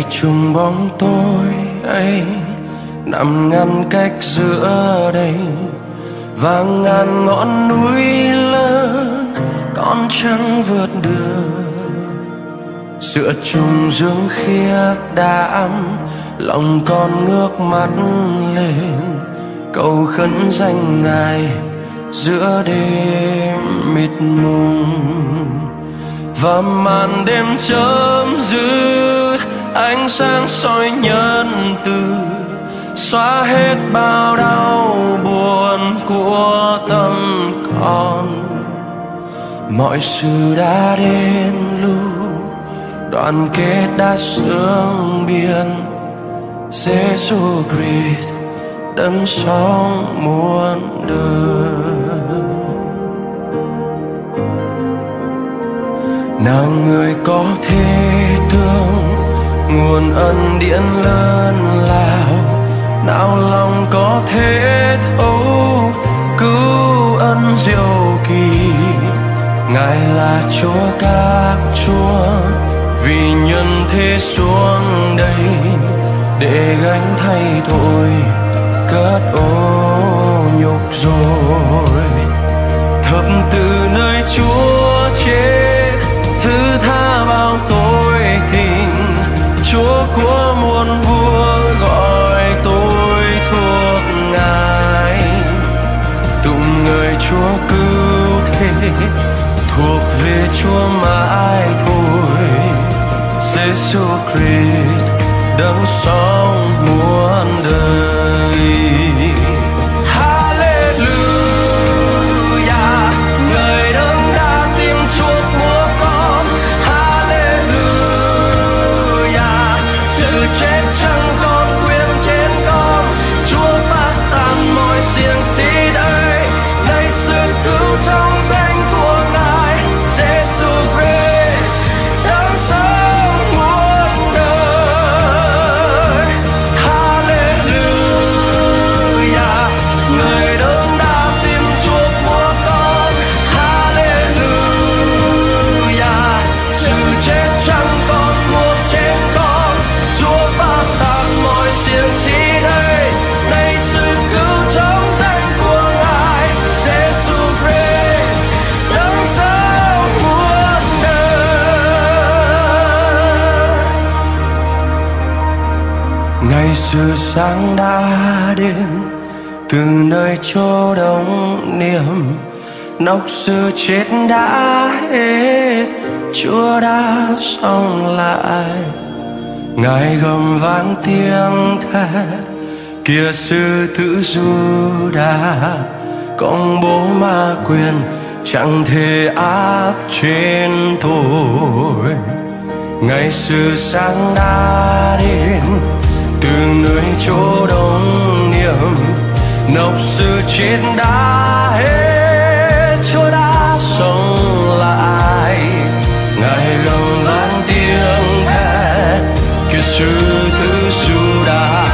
chung bóng tối ấy nằm ngăn cách giữa đây và ngàn ngọn núi lớn con trăng vượt đường. Giữa chung dương khiếp đảm lòng con ngước mắt lên cầu khấn danh Ngài giữa đêm mịt mùng. Và màn đêm chấm dứt ánh sáng soi nhân từ xóa hết bao đau buồn của tâm con. Mọi sự đã đến lúc đoàn kết đã sương biên. Giêsu Christ đấng sống muôn đời. Nào người có thể thương nguồn ân điển lớn lao, nào lòng có thể thấu cứu ân diệu kỳ. Ngài là Chúa các Chúa, vì nhân thế xuống đây để gánh thay tội cất ô nhục rồi. Thập từ nơi Chúa chết thứ tha bao tội tình, Chúa của muôn vua gọi tôi thuộc Ngài. Tụng người Chúa cứu thế thuộc về Chúa mãi thôi. Giêsu Christ đấng sống muôn đời. Ngày sự sáng đã đến từ nơi chỗ đông niềm, nóc sự chết đã hết, Chúa đã sống lại. Ngài gầm vang tiếng thét kia sư tử Giu-đa, công bố ma quyền chẳng thể áp trên tôi. Ngày sự sáng đã đến từ nơi chỗ đông niềm, nóc sự chết đã hết, Chúa đã sống lại. Ngài gầm vang tiếng thét kia sư tử Giu-đa,